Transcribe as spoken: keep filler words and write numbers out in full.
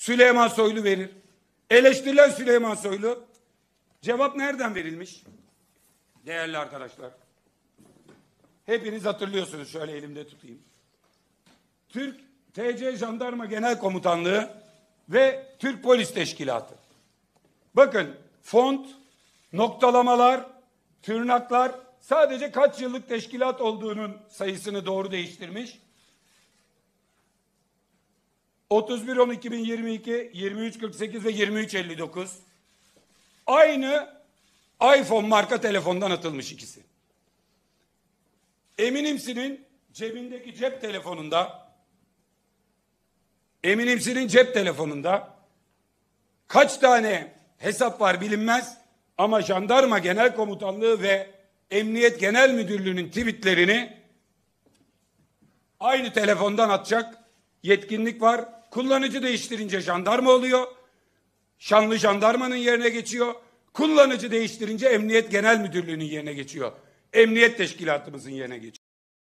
Süleyman Soylu verir. Eleştirilen Süleyman Soylu. Cevap nereden verilmiş? Değerli arkadaşlar. Hepiniz hatırlıyorsunuz. Şöyle elimde tutayım. Türk T C Jandarma Genel Komutanlığı ve Türk Polis Teşkilatı. Bakın font, noktalamalar, tırnaklar sadece kaç yıllık teşkilat olduğunun sayısını doğru değiştirmiş. otuz bir on iki bin yirmi iki, yirmi üç kırk sekiz ve yirmi üç elli dokuz. Aynı iPhone marka telefondan atılmış ikisi. Eminimsi'nin cebindeki cep telefonunda Eminimsi'nin cep telefonunda kaç tane hesap var bilinmez ama Jandarma Genel Komutanlığı ve Emniyet Genel Müdürlüğü'nün tweetlerini aynı telefondan atacak yetkinlik var. Kullanıcı değiştirince jandarma oluyor. Şanlı jandarmanın yerine geçiyor. Kullanıcı değiştirince Emniyet Genel Müdürlüğü'nün yerine geçiyor. Emniyet Teşkilatımızın yerine geçiyor.